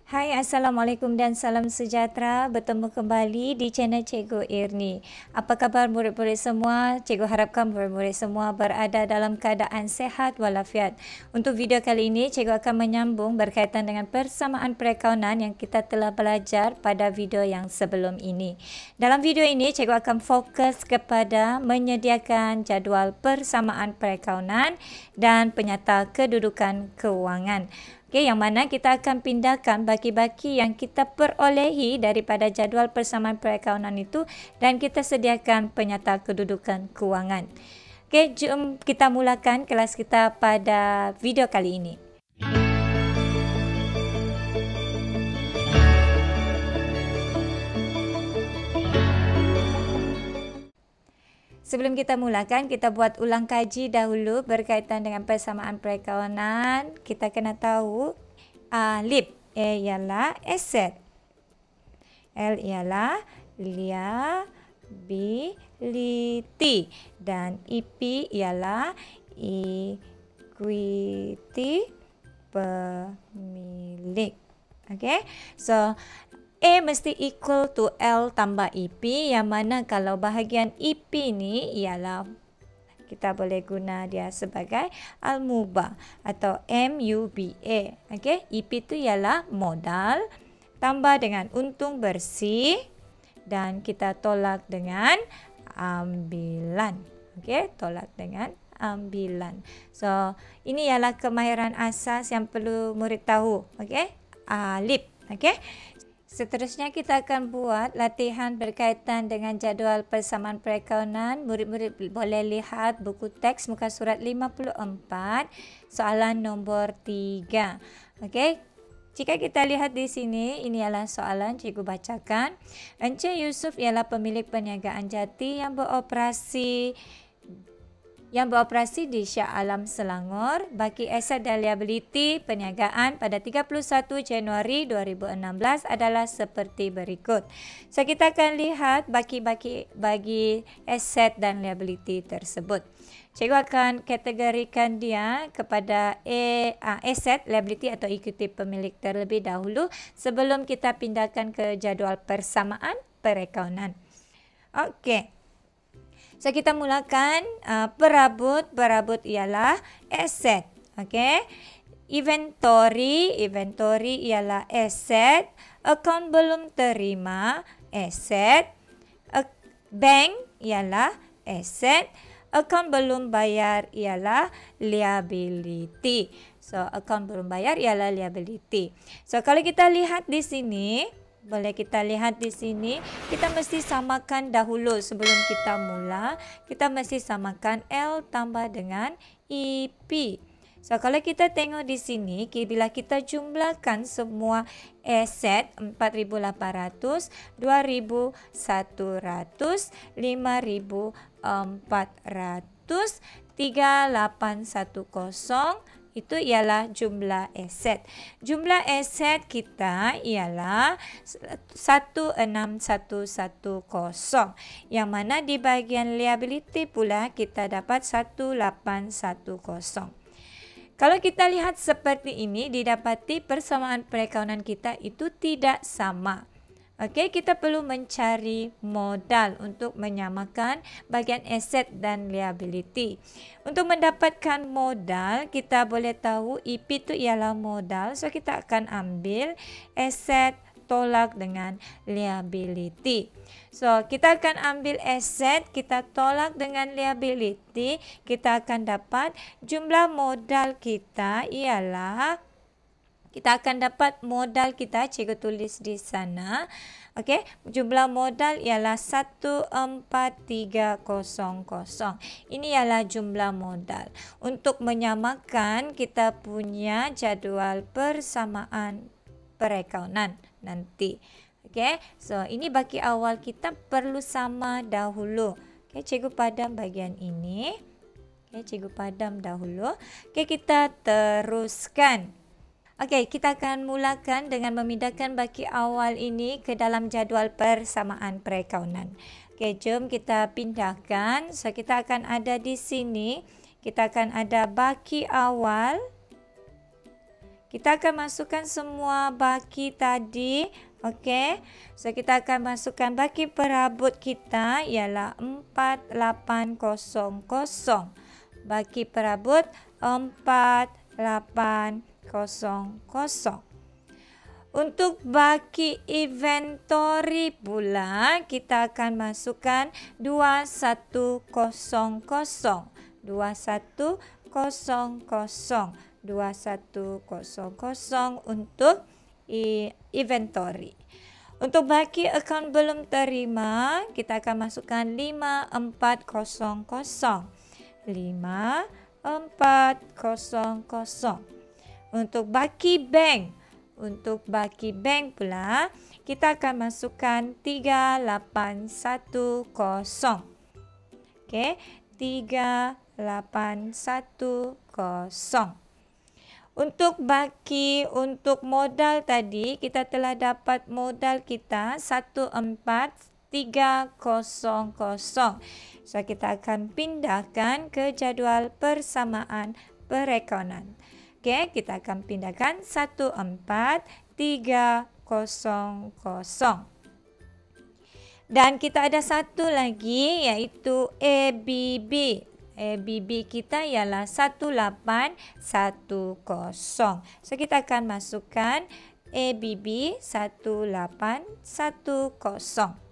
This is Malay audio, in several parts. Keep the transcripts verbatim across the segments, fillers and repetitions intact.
Hai, Assalamualaikum dan salam sejahtera. Bertemu kembali di channel Cikgu Irni. Apa khabar murid-murid semua? Cikgu harapkan murid-murid semua berada dalam keadaan sehat walafiat. Untuk video kali ini, Cikgu akan menyambung berkaitan dengan persamaan perakaunan yang kita telah belajar pada video yang sebelum ini. Dalam video ini, Cikgu akan fokus kepada menyediakan jadual persamaan perakaunan dan penyata kedudukan kewangan. Okay, yang mana kita akan pindahkan baki-baki yang kita perolehi daripada jadual persamaan perakaunan itu dan kita sediakan penyata kedudukan kewangan. Okay, jom kita mulakan kelas kita pada video kali ini. Sebelum kita mulakan, kita buat ulang kaji dahulu berkaitan dengan persamaan perakaunan. Kita kena tahu uh, L I P A ialah aset, L ialah liability dan E P ialah equity pemilik. Okay, so A mesti equal to L tambah E P, yang mana kalau bahagian E P ni ialah kita boleh guna dia sebagai al-mubah atau M U B A. Okay? E P tu ialah modal tambah dengan untung bersih dan kita tolak dengan ambilan. Okay? Tolak dengan ambilan. So, ini ialah kemahiran asas yang perlu murid tahu. Okay? Uh, L I P. Okay? Seterusnya kita akan buat latihan berkaitan dengan jadual persamaan perakaunan. Murid-murid boleh lihat buku teks muka surat lima puluh empat, soalan nombor tiga. Okey. Jika kita lihat di sini, ini adalah soalan, cikgu bacakan. Encik Yusuf ialah pemilik perniagaan jati yang beroperasi yang beroperasi di Shah Alam Selangor. Baki aset dan liability perniagaan pada tiga puluh satu Januari dua ribu enam belas adalah seperti berikut. So, kita akan lihat baki-baki bagi aset dan liability tersebut. Cikgu akan kategorikan dia kepada A, uh, aset, liability atau equity pemilik terlebih dahulu sebelum kita pindahkan ke jadual persamaan perakaunan. Okey. So, kita mulakan uh, perabot. Perabot ialah aset. Okay. Inventory. Inventory ialah aset. Akaun belum terima. Aset. Bank ialah aset. Akaun belum bayar ialah liability. So, akaun belum bayar ialah liability. So, kalau kita lihat di sini, boleh kita lihat di sini, kita mesti samakan dahulu sebelum kita mula. Kita mesti samakan L tambah dengan E P. So, kalau kita tengok di sini, bila kita jumlahkan semua aset empat ribu lapan ratus, dua ribu satu ratus, lima ribu empat ratus, tiga ribu lapan ratus, itu ialah jumlah aset. Jumlah aset kita ialah satu enam satu satu kosong. Yang mana di bahagian liability pula kita dapat satu lapan satu kosong. Kalau kita lihat seperti ini, didapati persamaan perakaunan kita itu tidak sama. Okey, kita perlu mencari modal untuk menyamakan bahagian aset dan liability. Untuk mendapatkan modal, kita boleh tahu E P itu ialah modal. So, kita akan ambil aset tolak dengan liability. So, kita akan ambil aset, kita tolak dengan liability. Kita akan dapat jumlah modal kita ialah, kita akan dapat modal kita, cikgu tulis di sana. Okey, jumlah modal ialah satu empat tiga kosong kosong. Ini ialah jumlah modal. Untuk menyamakan kita punya jadual persamaan perakaunan nanti. Okey, so ini baki awal kita perlu sama dahulu. Okey, cikgu padam bahagian ini. Okey, cikgu padam dahulu. Okey, kita teruskan. Okey, kita akan mulakan dengan memindahkan baki awal ini ke dalam jadual persamaan perakaunan. Okey, jom kita pindahkan. So, kita akan ada di sini. Kita akan ada baki awal. Kita akan masukkan semua baki tadi. Okey. So kita akan masukkan baki perabot kita ialah empat lapan kosong kosong. Baki perabot empat lapan kosong kosong. Untuk baki inventory pula, kita akan masukkan dua satu kosong kosong, dua satu kosong kosong, dua satu kosong kosong untuk inventory. Untuk baki akaun belum terima, kita akan masukkan lima empat kosong kosong, lima empat kosong kosong. Untuk baki bank, Untuk baki bank pula, kita akan masukkan tiga lapan satu kosong. Okey, tiga lapan satu kosong. Untuk baki untuk modal tadi, kita telah dapat modal kita satu empat tiga kosong kosong. So, kita akan pindahkan ke jadual persamaan perakaunan. Okey, kita akan pindahkan satu empat tiga kosong kosong. Dan kita ada satu lagi iaitu A B B. A B B kita ialah satu lapan satu kosong. So kita akan masukkan A B B satu lapan satu kosong.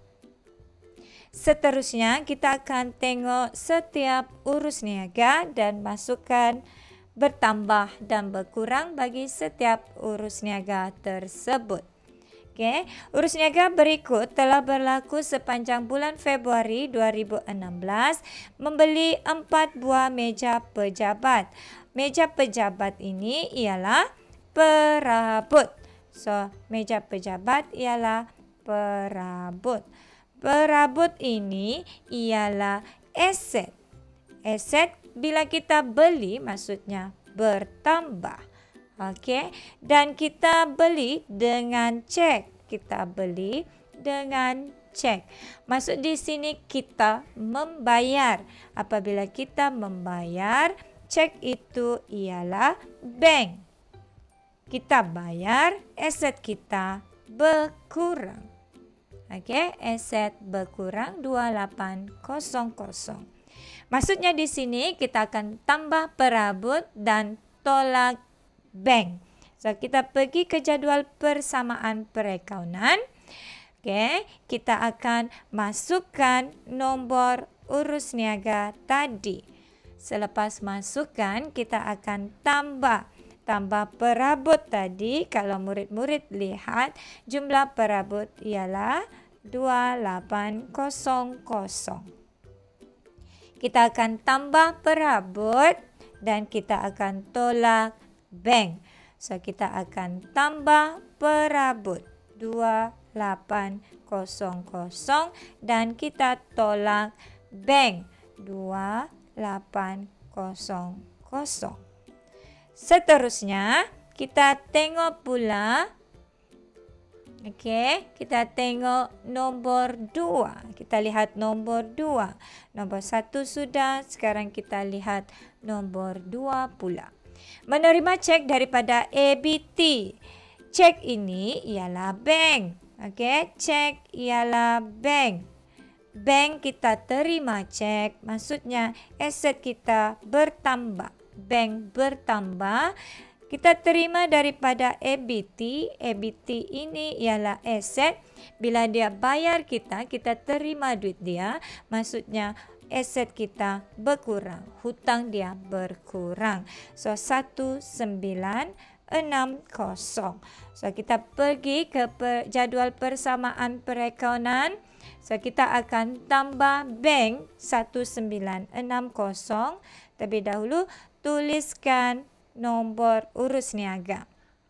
Seterusnya kita akan tengok setiap urus niaga dan masukkan bertambah dan berkurang bagi setiap urus niaga tersebut. Okey, urus niaga berikut telah berlaku sepanjang bulan Februari dua ribu enam belas, membeli empat buah meja pejabat. Meja pejabat ini ialah perabot. So, meja pejabat ialah perabot. Perabot ini ialah aset. Aset bila kita beli maksudnya bertambah. Okey, dan kita beli dengan cek. Kita beli dengan cek. Maksud di sini kita membayar. Apabila kita membayar, cek itu ialah bank. Kita bayar, aset kita berkurang. Okey, aset berkurang dua lapan kosong kosong. Maksudnya di sini kita akan tambah perabot dan tolak bank. So, kita pergi ke jadual persamaan perakaunan. Okey, kita akan masukkan nombor urus niaga tadi. Selepas masukkan, kita akan tambah. Tambah perabot tadi, kalau murid-murid lihat, jumlah perabot ialah dua lapan kosong kosong. Kita akan tambah perabot dan kita akan tolak bank. So, kita akan tambah perabot dua lapan kosong kosong dan kita tolak bank dua lapan kosong kosong. Seterusnya, kita tengok pula. Okey, kita tengok nombor dua. Kita lihat nombor dua. Nombor satu sudah, sekarang kita lihat nombor dua pula. Menerima cek daripada A B T. Cek ini ialah bank. Okey, cek ialah bank. Bank kita terima cek, maksudnya aset kita bertambah. Bank bertambah. Kita terima daripada A B T. A B T ini ialah aset. Bila dia bayar kita, kita terima duit dia. Maksudnya aset kita berkurang. Hutang dia berkurang. So, satu sembilan enam kosong. So, kita pergi ke per, jadual persamaan perakaunan. So, kita akan tambah bank satu sembilan enam kosong. Terlebih dahulu, tuliskan nombor urus niaga.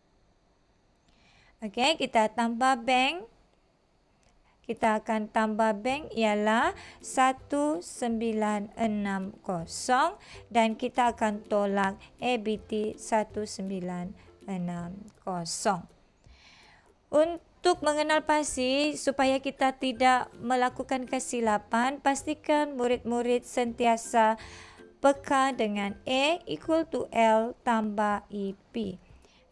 Okey, kita tambah bank. Kita akan tambah bank ialah satu sembilan enam kosong dan kita akan tolak A B T satu sembilan enam kosong. Untuk mengenal pasti supaya kita tidak melakukan kesilapan, pastikan murid-murid sentiasa peka dengan A equal to L tambah E P.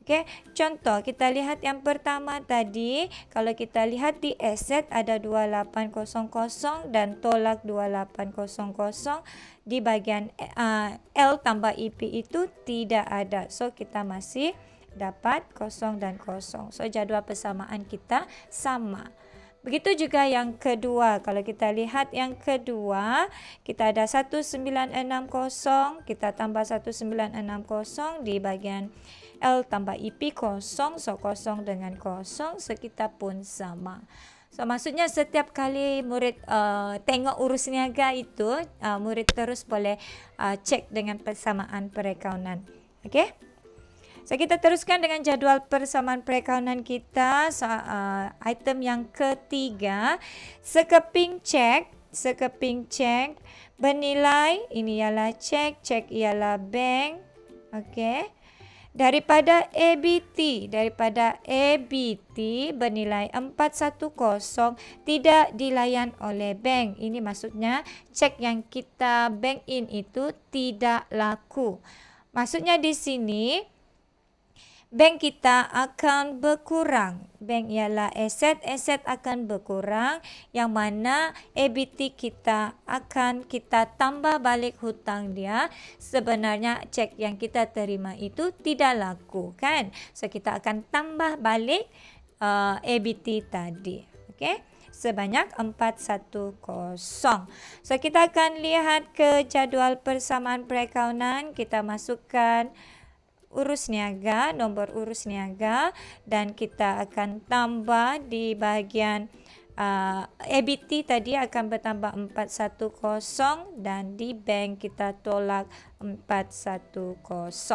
Okey, contoh kita lihat yang pertama tadi, kalau kita lihat di aset ada dua lapan kosong kosong dan tolak dua lapan kosong kosong, di bahagian uh, L tambah I P itu tidak ada. So kita masih dapat kosong dan kosong. So jadual persamaan kita sama. Begitu juga yang kedua. Kalau kita lihat yang kedua, kita ada satu sembilan enam kosong, kita tambah satu sembilan enam kosong di bahagian L tambah I P kosong, so kosong dengan kosong, so kita pun sama. So maksudnya setiap kali murid uh, tengok urus niaga itu, uh, murid terus boleh uh, cek dengan persamaan perakaunan. Okey. So kita teruskan dengan jadual persamaan perakaunan kita. So, uh, item yang ketiga, sekeping cek, sekeping cek bernilai, ini ialah cek, cek ialah bank. Okey. Daripada A B T, daripada A B T bernilai empat seratus tidak dilayan oleh bank. Ini maksudnya cek yang kita bank in itu tidak laku. Maksudnya di sini bank kita akan berkurang. Bank ialah aset, aset akan berkurang yang mana A B T kita akan kita tambah balik hutang dia. Sebenarnya cek yang kita terima itu tidak laku kan. So kita akan tambah balik uh, A B T tadi. Okey. Sebanyak empat seratus. So kita akan lihat ke jadual persamaan perakaunan. Kita masukkan urus niaga, nombor urus niaga dan kita akan tambah di bahagian uh, A B T tadi akan bertambah empat seratus dan di bank kita tolak empat seratus.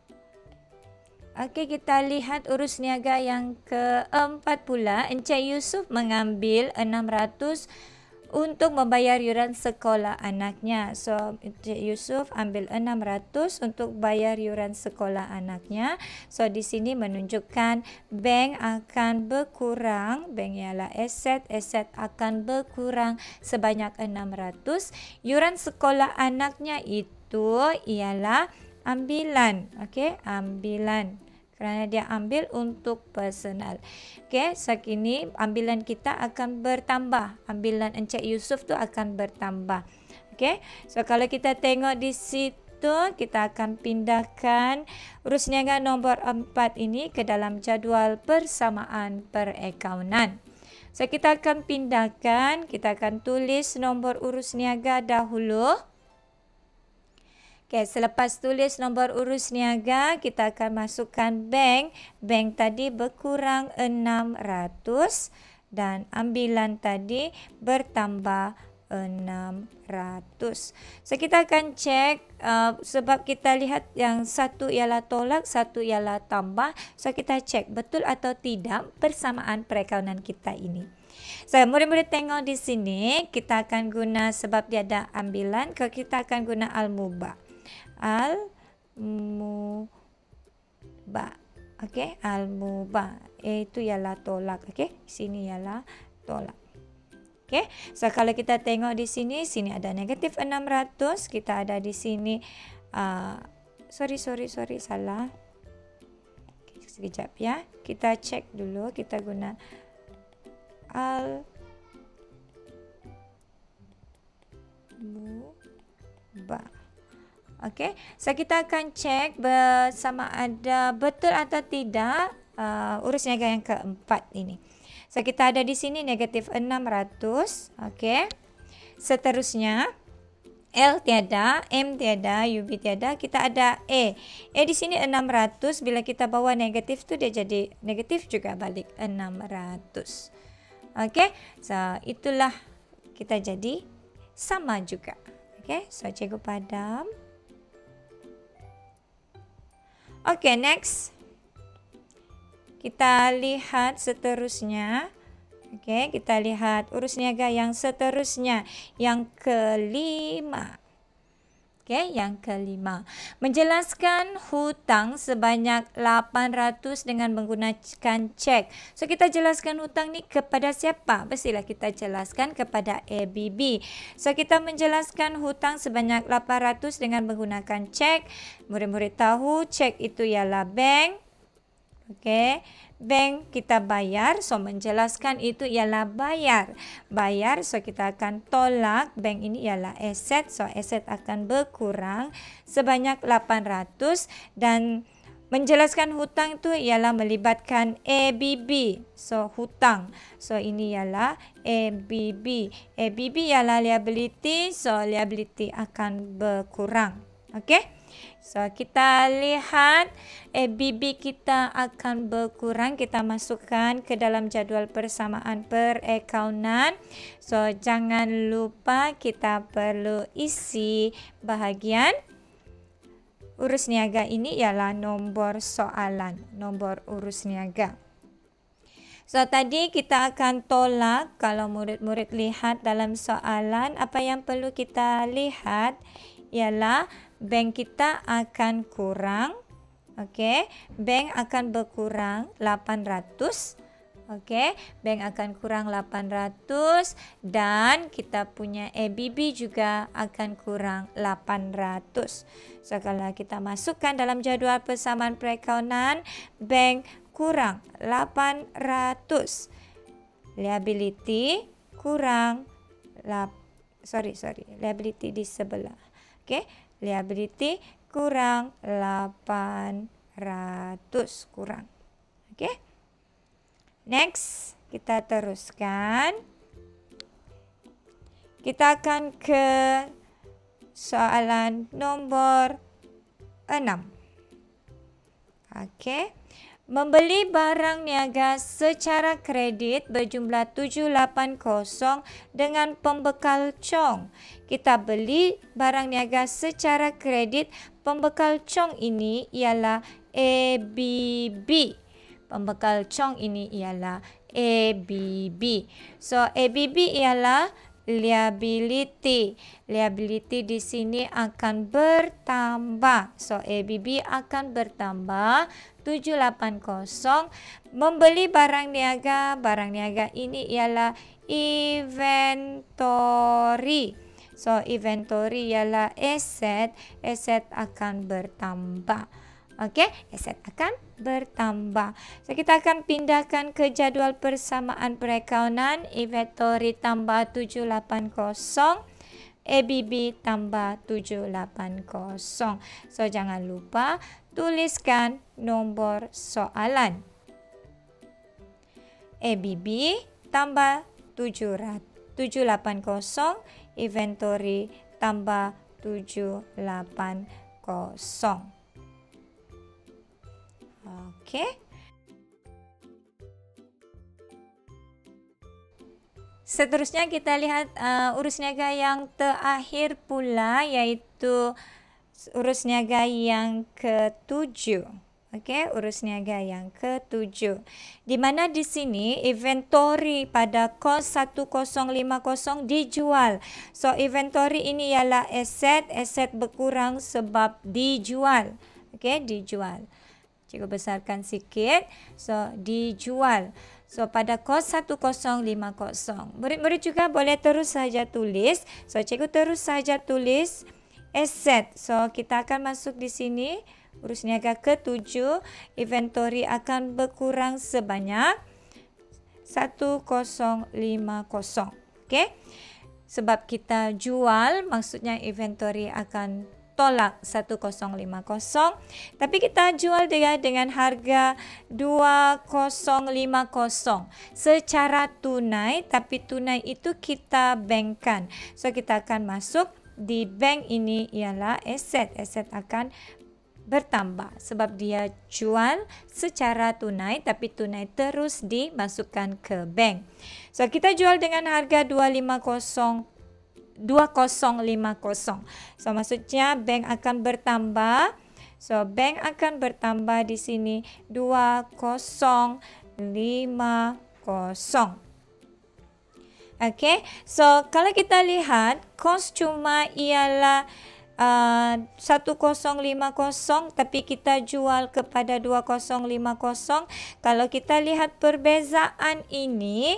Okey, kita lihat urus niaga yang keempat pula. Encik Yusuf mengambil enam ratus untuk membayar yuran sekolah anaknya. So, Encik Yusuf ambil enam ratus untuk bayar yuran sekolah anaknya. So, di sini menunjukkan bank akan berkurang. Bank ialah aset, aset akan berkurang sebanyak enam ratus. Yuran sekolah anaknya itu ialah ambilan. Okey, ambilan. Kerana dia ambil untuk personal. Okey, sekini ambilan kita akan bertambah. Ambilan Encik Yusuf tu akan bertambah. Okey, so kalau kita tengok di situ, kita akan pindahkan urus niaga nombor empat ini ke dalam jadual persamaan perakaunan. So kita akan pindahkan, kita akan tulis nombor urus niaga dahulu. Okay, selepas tulis nombor urus niaga, kita akan masukkan bank. Bank tadi berkurang enam ratus dan ambilan tadi bertambah enam ratus. So, kita akan cek uh, sebab kita lihat yang satu ialah tolak, satu ialah tambah. So, kita cek betul atau tidak persamaan perakaunan kita ini. So, murid-murid tengok di sini, kita akan guna sebab dia ada ambilan, kita akan guna al-mubah. Al-mubah. Okey, al-mubah. Itu ialah tolak. Okey, sini ialah tolak. Okey, so kalau kita tengok di sini, sini ada negatif enam ratus. Kita ada di sini, uh, sorry, sorry, sorry, salah. Okay, sekejap ya. Kita cek dulu, kita guna al-mubah. Okey, so kita akan cek bersama ada betul atau tidak uh, urus niaga yang keempat ini. So kita ada di sini negatif enam ratus. Okey, seterusnya L tiada, M tiada, U B tiada, kita ada A. A di sini enam ratus, bila kita bawa negatif tu dia jadi negatif juga balik enam ratus. Okey, so itulah kita jadi sama juga. Okey, so cikgu padam. Okey, next. Kita lihat seterusnya. Okey, kita lihat urus niaga yang seterusnya. Yang kelima. Okey, yang kelima. Menjelaskan hutang sebanyak lapan ratus dengan menggunakan cek. So, kita jelaskan hutang ni kepada siapa? Pastilah kita jelaskan kepada A B B. So, kita menjelaskan hutang sebanyak lapan ratus dengan menggunakan cek. Murid-murid tahu cek itu ialah bank. Okey, bank kita bayar, so menjelaskan itu ialah bayar. Bayar, so kita akan tolak, bank ini ialah aset, so aset akan berkurang sebanyak lapan ratus dan menjelaskan hutang itu ialah melibatkan A B B. So hutang. So ini ialah A B B. A B B ialah liability, so liability akan berkurang. Okey. So kita lihat A B B kita akan berkurang. Kita masukkan ke dalam jadual persamaan perakaunan. So jangan lupa kita perlu isi bahagian urus niaga ini ialah nombor soalan, nombor urus niaga. So tadi kita akan tolak, kalau murid-murid lihat dalam soalan, apa yang perlu kita lihat ialah bank kita akan kurang. Okey, bank akan berkurang lapan ratus. Okey, bank akan kurang lapan ratus dan kita punya A B B juga akan kurang lapan ratus. So kalau kita masukkan dalam jadual persamaan perakaunan, bank kurang lapan ratus. Liability kurang lap, sorry sorry, liability di sebelah. Okey, liability kurang lapan ratus kurang. Okey. Next, kita teruskan. Kita akan ke soalan nombor enam. Okey. Membeli barang niaga secara kredit berjumlah tujuh ratus lapan puluh dengan pembekal cong. Kita beli barang niaga secara kredit, pembekal cong ini ialah A B B. Pembekal cong ini ialah A B B. So A B B ialah liability. Liability di sini akan bertambah. So A B B akan bertambah tujuh ratus lapan puluh. Membeli barang niaga. Barang niaga ini ialah inventory. So inventory ialah aset. Aset akan bertambah. Okey, aset akan bertambah. So kita akan pindahkan ke jadual persamaan perakaunan. Inventory tambah tujuh ratus lapan puluh, A B B tambah tujuh ratus lapan puluh. So jangan lupa tuliskan nombor soalan. A B B tambah tujuh ratus lapan puluh, inventory tambah tujuh ratus lapan puluh. Okey. Seterusnya kita lihat uh, urus niaga yang terakhir pula, iaitu urus niaga yang ketujuh. Okey, urus niaga yang ketujuh. Di mana di sini inventory pada kos seribu lima puluh dijual. So inventory ini ialah aset, aset berkurang sebab dijual. Okey, dijual. Cikgu besarkan sikit. So, dijual. So, pada kos seribu lima puluh. Murid-murid juga boleh terus saja tulis. So, cikgu terus saja tulis aset. So, kita akan masuk di sini. Urus niaga ketujuh. Inventory akan berkurang sebanyak seribu lima puluh. Okey. Sebab kita jual, maksudnya inventory akan tolak seribu lima puluh, tapi kita jual dia dengan harga dua ribu lima puluh secara tunai, tapi tunai itu kita bankkan. So kita akan masuk di bank ini ialah aset. Aset akan bertambah sebab dia jual secara tunai, tapi tunai terus dimasukkan ke bank. So kita jual dengan harga dua ribu lima puluh, dua ribu lima puluh. So maksudnya bank akan bertambah. So bank akan bertambah di sini dua ribu lima puluh. Okey. So kalau kita lihat kos cuma ialah uh, seribu lima puluh, tapi kita jual kepada dua ribu lima puluh. Kalau kita lihat perbezaan ini,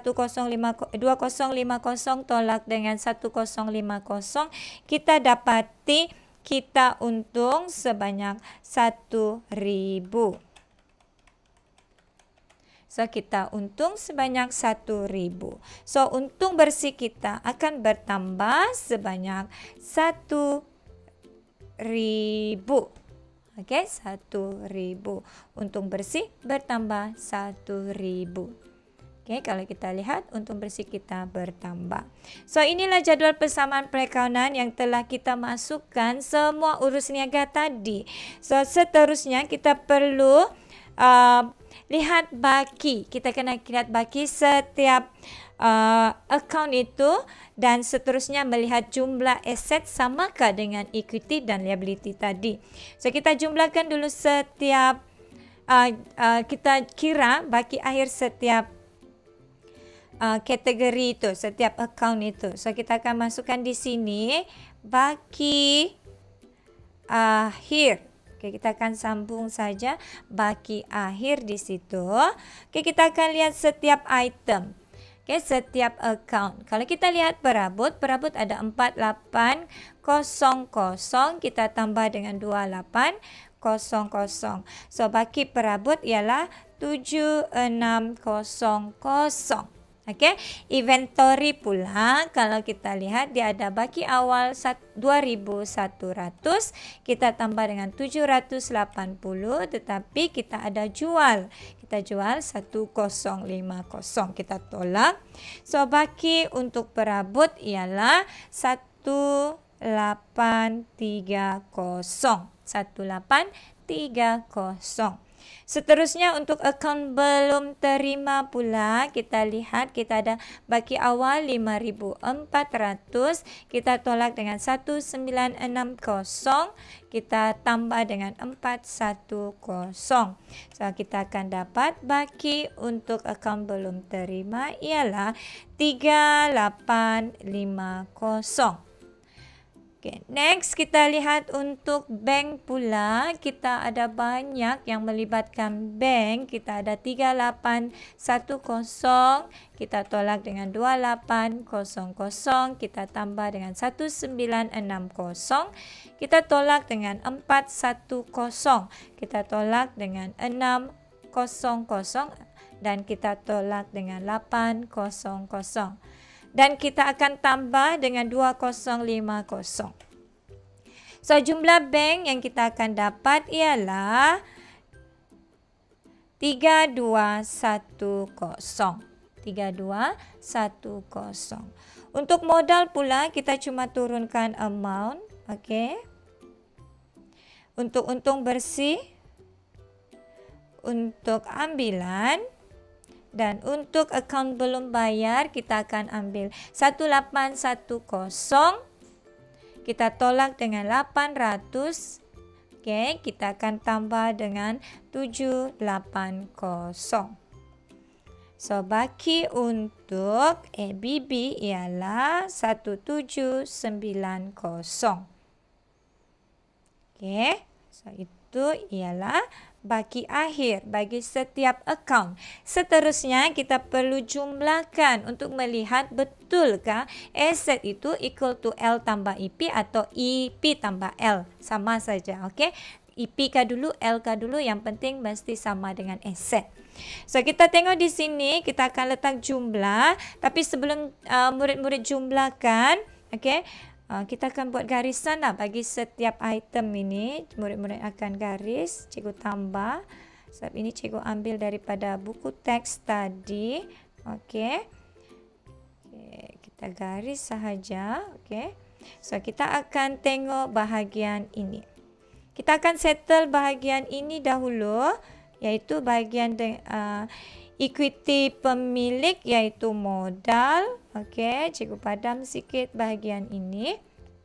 dua ribu lima puluh tolak dengan seribu lima puluh, kita dapati kita untung sebanyak satu ribu. So kita untung sebanyak satu ribu. So untung bersih kita akan bertambah sebanyak satu ribu. Okey, satu ribu. Untung bersih bertambah satu ribu. Okey, kalau kita lihat untung bersih kita bertambah. So inilah jadual persamaan perakaunan yang telah kita masukkan semua urus niaga tadi. So seterusnya kita perlu uh, lihat baki. Kita kena lihat baki setiap uh, akaun itu dan seterusnya melihat jumlah aset samakah dengan equity dan liability tadi. So kita jumlahkan dulu setiap uh, uh, kita kira baki akhir setiap Uh, kategori itu, setiap account itu. So kita akan masukkan di sini baki akhir. Oke, kita akan sambung saja baki akhir di situ. Oke, kita akan lihat setiap item. Oke, setiap account. Kalau kita lihat perabot, perabot ada empat lapan kosong kosong, kita tambah dengan dua lapan kosong kosong. So baki perabot ialah tujuh enam kosong kosong. Okey, inventory pula kalau kita lihat dia ada baki awal dua ribu satu ratus, kita tambah dengan tujuh ratus lapan puluh, tetapi kita ada jual. Kita jual seribu lima puluh, kita tolak. So baki untuk perabot ialah seribu lapan tiga kosong. seribu lapan tiga kosong. Seterusnya untuk akaun belum terima pula, kita lihat kita ada baki awal lima ribu empat ratus, kita tolak dengan seribu sembilan ratus enam puluh, kita tambah dengan empat seratus. So kita akan dapat baki untuk akaun belum terima ialah tiga lapan lima kosong. Okay, next kita lihat untuk bank pula. Kita ada banyak yang melibatkan bank. Kita ada tiga lapan satu kosong, kita tolak dengan dua lapan kosong kosong, kita tambah dengan seribu sembilan ratus enam puluh, kita tolak dengan empat seratus, kita tolak dengan enam kosong kosong dan kita tolak dengan lapan kosong kosong. Dan kita akan tambah dengan dua kosong lima kosong. So jumlah bank yang kita akan dapat ialah tiga dua satu kosong. tiga dua satu kosong. Untuk modal pula kita cuma turunkan amount, okey. Untuk untung bersih, untuk ambilan, dan untuk akaun belum bayar kita akan ambil seribu lapan ratus, kita tolak dengan lapan ratus. Okey, kita akan tambah dengan tujuh lapan kosong. So baki untuk A B B ialah seribu tujuh ratus sembilan puluh. Okey, so itu ialah baki akhir bagi setiap akaun. Seterusnya kita perlu jumlahkan untuk melihat betulkah aset itu equal to L tambah E P atau E P tambah L. Sama saja, okey. E P kah dulu, L kah dulu, yang penting mesti sama dengan aset. So kita tengok di sini, kita akan letak jumlah, tapi sebelum uh, murid-murid jumlahkan, okey. Uh, kita akan buat garisan lah bagi setiap item ini. Murid-murid akan garis, cikgu tambah. Sebab ini cikgu ambil daripada buku teks tadi. Okey. Okay, kita garis sahaja. Okey. So kita akan tengok bahagian ini. Kita akan settle bahagian ini dahulu, iaitu bahagian de, uh, equity pemilik, iaitu modal. Okey, cikgu padam sikit bahagian ini.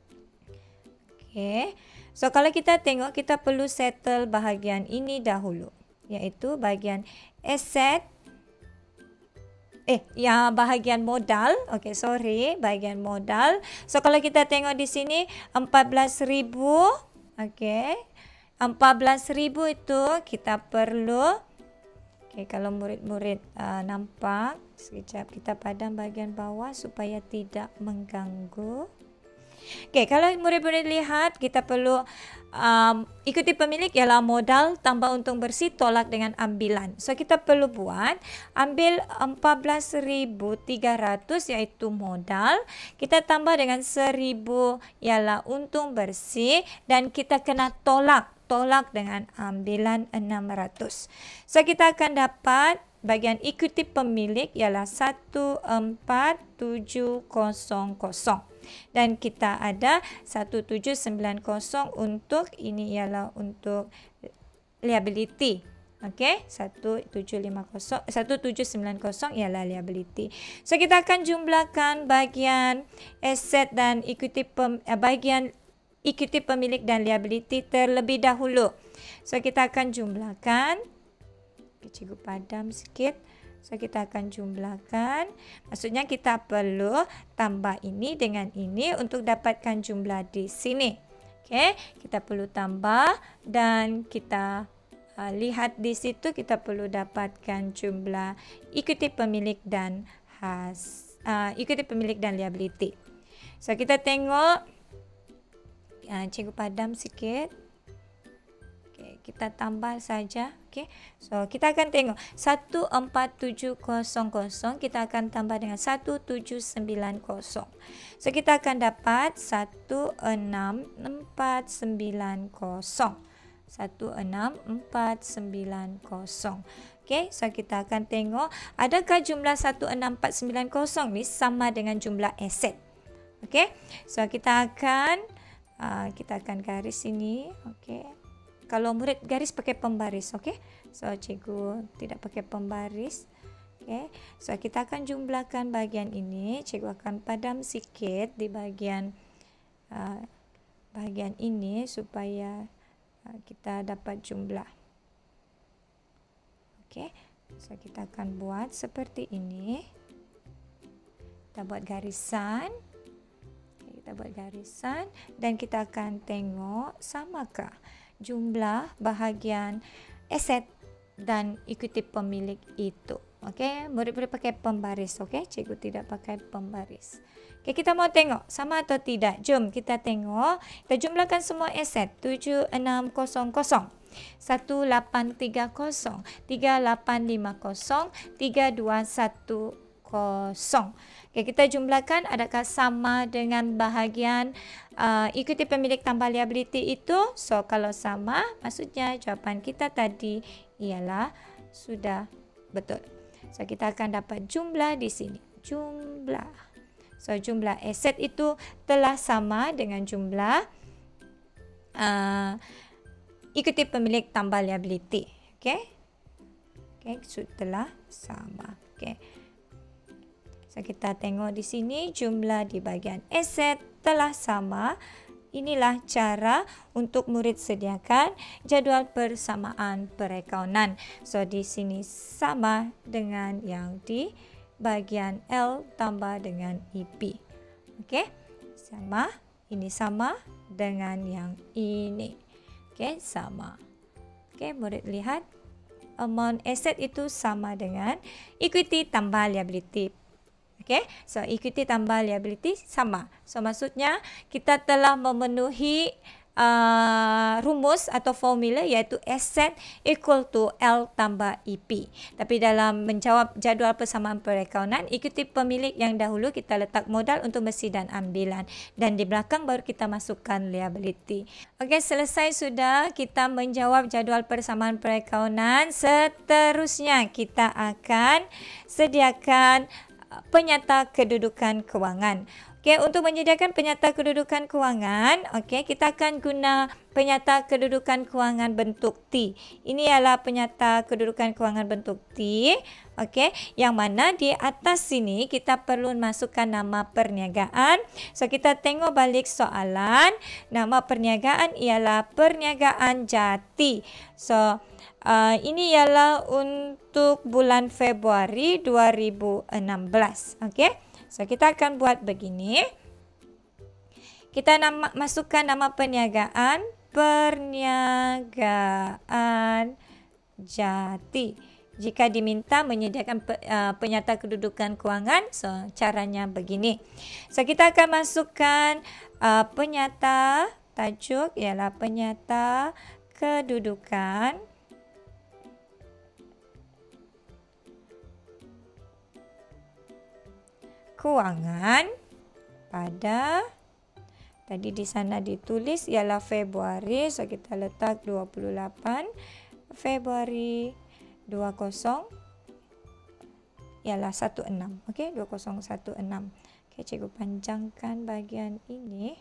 Okey. So kalau kita tengok, kita perlu settle bahagian ini dahulu, iaitu bahagian aset. Eh, ya bahagian modal. Okey, sorry, bahagian modal. So kalau kita tengok di sini empat belas ribu. Okey. empat belas ribu itu kita perlu. Okey, kalau murid-murid uh, nampak, sekejap kita padam bahagian bawah supaya tidak mengganggu. Okey, kalau murid-murid lihat, kita perlu um, ikuti pemilik ialah modal tambah untung bersih tolak dengan ambilan. So kita perlu buat ambil empat belas ribu tiga ratus iaitu modal, kita tambah dengan seribu ialah untung bersih dan kita kena tolak tolak dengan ambilan enam ratus. So kita akan dapat bahagian ikuti pemilik ialah satu empat tujuh kosong kosong dan kita ada satu tujuh sembilan kosong untuk ini ialah untuk liability. Okey, satu tujuh lima kosong satu tujuh sembilan kosong ialah liability. So kita akan jumlahkan bahagian aset dan ikuti pem, bahagian ikuti pemilik dan liability terlebih dahulu. So kita akan jumlahkan. Cikgu padam sikit. So kita akan jumlahkan. Maksudnya kita perlu tambah ini dengan ini untuk dapatkan jumlah di sini. Okey, kita perlu tambah dan kita uh, lihat di situ kita perlu dapatkan jumlah ikuti pemilik dan has uh, ikuti pemilik dan liability. So kita tengok uh, cikgu padam sikit. Okay, kita tambah saja. Okay. So, kita akan tengok satu empat tujuh kosong kosong kita akan tambah dengan satu tujuh sembilan kosong. So, kita akan dapat satu enam empat sembilan kosong. satu enam empat sembilan kosong. Okay, so kita akan tengok adakah jumlah satu enam empat sembilan kosong ni sama dengan jumlah aset. Okay, so kita akan uh, kita akan garis ini. Okay. Kalau murid garis pakai pembaris, okey. So cikgu tidak pakai pembaris. Okey. So kita akan jumlahkan bahagian ini. Cikgu akan padam sikit di bahagian uh, bahagian ini supaya uh, kita dapat jumlah. Okey. So kita akan buat seperti ini. Kita buat garisan. Kita buat garisan dan kita akan tengok samakah jumlah bahagian aset dan ikuti pemilik itu. Okey, murid-murid pakai pembaris. Okey, cikgu tidak pakai pembaris. Okey, kita mau tengok sama atau tidak. Jom kita tengok. Kita jumlahkan semua aset. tujuh enam kosong kosong, satu lapan tiga kosong, tiga lapan lima kosong, tiga dua satu kosong. Okay, kita jumlahkan adakah sama dengan bahagian uh, ikuti pemilik tambah liability itu. So kalau sama, maksudnya jawapan kita tadi ialah sudah betul. So kita akan dapat jumlah di sini. Jumlah. So jumlah aset itu telah sama dengan jumlah uh, ikuti pemilik tambah liability. Okay. Okay, telah sama. Okay. So, kita tengok di sini jumlah di bahagian aset telah sama. Inilah cara untuk murid sediakan jadual persamaan perakaunan. So, di sini sama dengan yang di bahagian L tambah dengan E P. Okey, sama. Ini sama dengan yang ini. Okey, sama. Okey, murid lihat. Amount aset itu sama dengan equity tambah liability. Okay, so equity tambah liability sama. So maksudnya kita telah memenuhi uh, rumus atau formula iaitu asset equal to L tambah E P. Tapi dalam menjawab jadual persamaan perakaunan, equity pemilik yang dahulu kita letak modal untuk mesti dan ambilan. Dan di belakang baru kita masukkan liability. Okey, selesai sudah kita menjawab jadual persamaan perakaunan. Seterusnya kita akan sediakan penyata kedudukan kewangan. Okey, untuk menyediakan penyata kedudukan kewangan, okey, kita akan guna penyata kedudukan kewangan bentuk T. Ini adalah penyata kedudukan kewangan bentuk T. Okey, yang mana di atas sini kita perlu masukkan nama perniagaan. So kita tengok balik soalan, nama perniagaan ialah Perniagaan Jati. So Uh, ini ialah untuk bulan Februari dua ribu enam belas. Okey. So kita akan buat begini. Kita nama, masukkan nama perniagaan Perniagaan Jati. Jika diminta menyediakan pe, uh, penyata kedudukan kewangan, so caranya begini. So kita akan masukkan uh, penyata, tajuk ialah penyata kedudukan kewangan pada, tadi di sana ditulis ialah Februari, so kita letak dua puluh lapan Februari dua kosong ialah enam belas. Okey, dua kosong satu enam. Okey, cikgu panjangkan bahagian ini.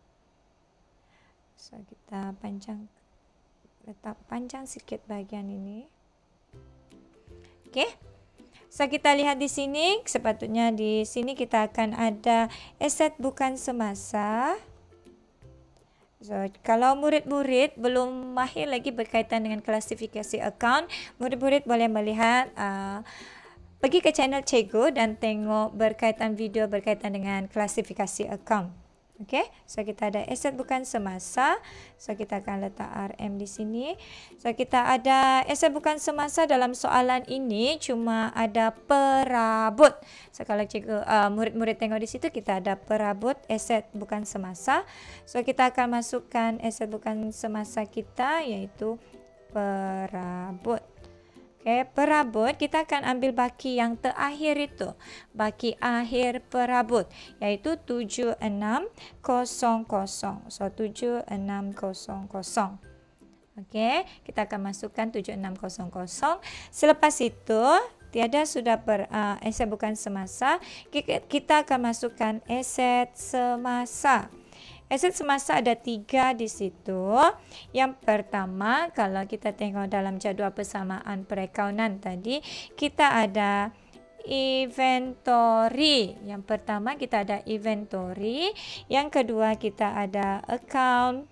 So kita panjang, letak panjang sikit bahagian ini. Okey. So kita lihat di sini, sepatutnya di sini kita akan ada aset bukan semasa. So kalau murid-murid belum mahir lagi berkaitan dengan klasifikasi akaun, murid-murid boleh melihat uh, pergi ke channel cikgu dan tengok berkaitan video berkaitan dengan klasifikasi akaun. Okey, so kita ada aset bukan semasa. So kita akan letak R M di sini. So kita ada aset bukan semasa dalam soalan ini cuma ada perabot. So kalau cikgu uh, murid-murid tengok di situ kita ada perabot aset bukan semasa. So kita akan masukkan aset bukan semasa kita iaitu perabot. Okay, perabot kita akan ambil baki yang terakhir itu, baki akhir perabot iaitu tujuh enam kosong kosong. So tujuh enam kosong kosong. Okey, kita akan masukkan tujuh enam kosong kosong. Selepas itu tiada sudah per uh, aset bukan semasa, kita akan masukkan aset semasa. Aset semasa ada tiga di situ. Yang pertama, kalau kita tengok dalam jadual persamaan perakaunan tadi, kita ada inventory. Yang pertama kita ada inventory. Yang kedua kita ada account.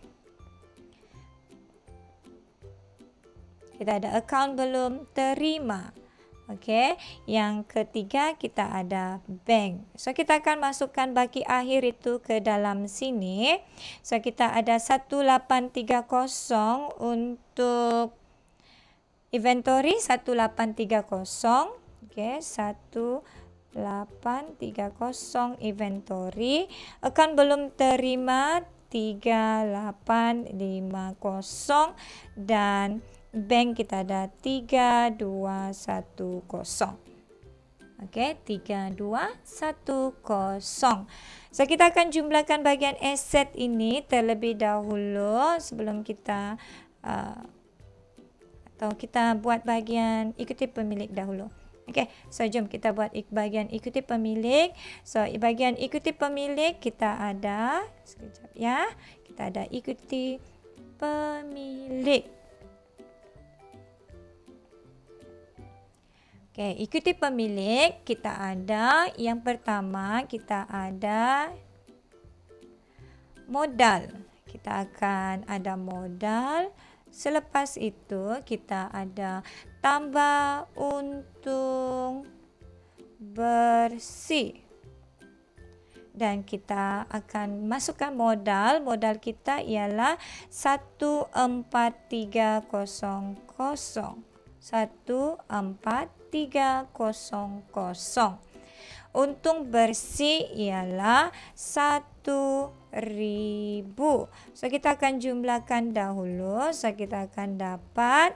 Kita ada account belum terima. Okey, yang ketiga kita ada bank. So kita akan masukkan baki akhir itu ke dalam sini. So kita ada satu lapan tiga kosong untuk inventory, satu lapan tiga kosong. Okey, satu lapan tiga kosong inventory. Account belum terima tiga lapan lima kosong dan bank kita ada tiga dua satu kosong. Okey, tiga dua satu kosong. So kita akan jumlahkan bahagian aset ini terlebih dahulu sebelum kita uh, atau kita buat bahagian ikuti pemilik dahulu. Okey, so jom kita buat bahagian ikuti pemilik. So bahagian ikuti pemilik kita ada, sekejap ya, kita ada ikuti pemilik. Okey, ikuti pemilik kita ada, yang pertama kita ada modal. Kita akan ada modal. Selepas itu kita ada tambah untung bersih. Dan kita akan masukkan modal. Modal kita ialah satu empat tiga kosong kosong. satu empat tiga kosong kosong. Untung bersih ialah satu ribu. So kita akan jumlahkan dahulu. So kita akan dapat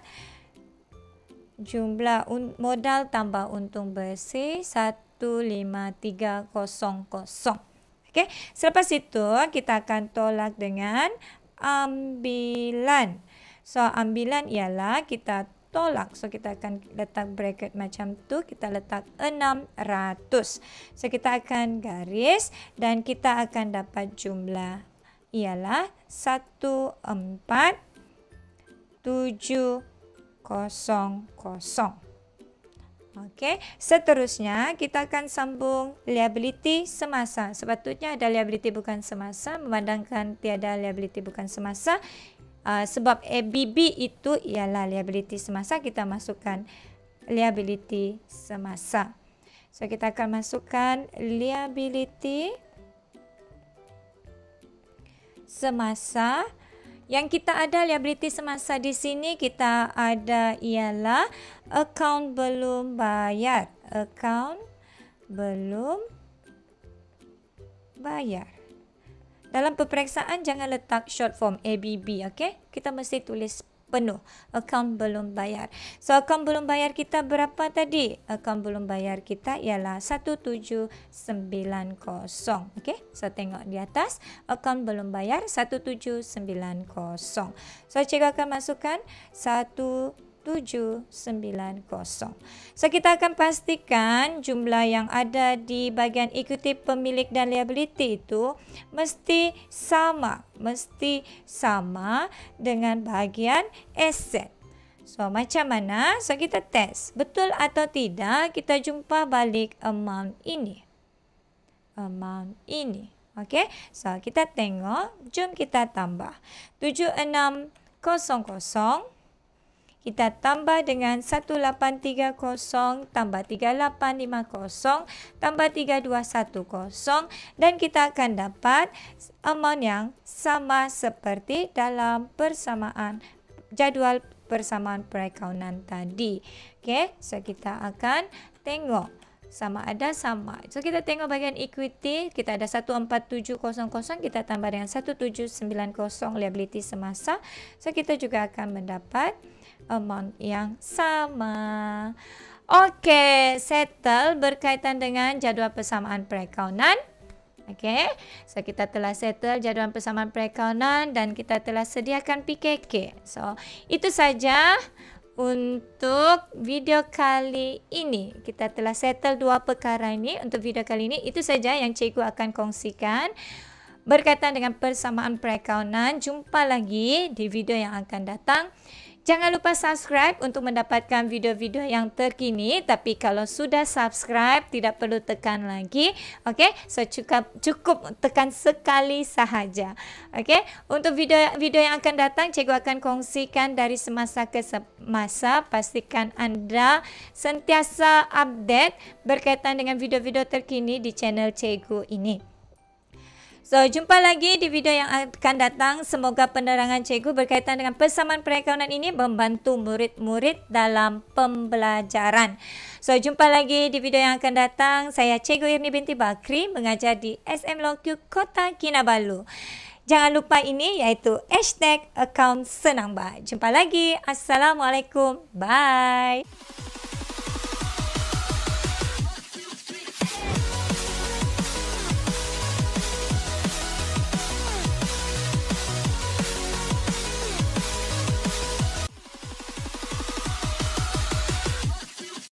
jumlah modal tambah untung bersih satu lima tiga kosong kosong. Okey, selepas itu kita akan tolak dengan ambilan. So ambilan ialah kita tolak. So kita akan letak bracket macam tu, kita letak enam ratus. So kita akan garis dan kita akan dapat jumlah ialah satu empat tujuh kosong kosong. Okey, seterusnya kita akan sambung liability semasa. Sepatutnya ada liability bukan semasa, memandangkan tiada liability bukan semasa. Uh, sebab A B B itu ialah liability semasa, kita masukkan liability semasa. So kita akan masukkan liability semasa. Yang kita ada liability semasa di sini kita ada ialah account belum bayar. Account belum bayar. dalam peperiksaan jangan letak short form A B B, okey? Kita mesti tulis penuh, akaun belum bayar. So, akaun belum bayar kita berapa tadi? Akaun belum bayar kita ialah satu tujuh sembilan kosong. Okey, so tengok di atas, akaun belum bayar satu tujuh sembilan kosong. So, cikgu akan masukkan satu tujuh sembilan kosong. So, kita akan pastikan jumlah yang ada di bahagian ekuiti pemilik dan liability itu mesti sama. Mesti sama dengan bahagian aset. So, macam mana? So, kita test. Betul atau tidak, kita jumpa balik amount ini. Amount ini. Okey, so kita tengok. Jom kita tambah. tujuh enam kosong kosong. Kita tambah dengan satu lapan tiga kosong tambah tiga lapan lima kosong tambah tiga dua satu kosong dan kita akan dapat amount yang sama seperti dalam persamaan jadual persamaan perakaunan tadi. Okey, so kita akan tengok sama ada sama. So kita tengok bahagian equity, kita ada satu empat tujuh kosong kosong, kita tambah dengan satu tujuh sembilan kosong liability semasa. So kita juga akan mendapat amount yang sama. Okey, settle berkaitan dengan jadual persamaan perakaunan. Okey, so kita telah settle jadual persamaan perakaunan dan kita telah sediakan P K K. So, itu saja untuk video kali ini. Kita telah settle dua perkara ini untuk video kali ini. Itu saja yang cikgu akan kongsikan berkaitan dengan persamaan perakaunan. Jumpa lagi di video yang akan datang. Jangan lupa subscribe untuk mendapatkan video-video yang terkini. Tapi kalau sudah subscribe, tidak perlu tekan lagi. Okey, so cukup, cukup tekan sekali sahaja. Okey, untuk video-video yang akan datang, cikgu akan kongsikan dari semasa ke semasa. Pastikan anda sentiasa update berkaitan dengan video-video terkini di channel cikgu ini. So, jumpa lagi di video yang akan datang. Semoga penerangan cikgu berkaitan dengan persamaan perakaunan ini membantu murid-murid dalam pembelajaran. So, jumpa lagi di video yang akan datang. Saya Cikgu Irni binti Bakri, mengajar di S M Lokyu Kota Kinabalu. Jangan lupa ini iaitu hashtag akaun senang bah. Jumpa lagi. Assalamualaikum. Bye.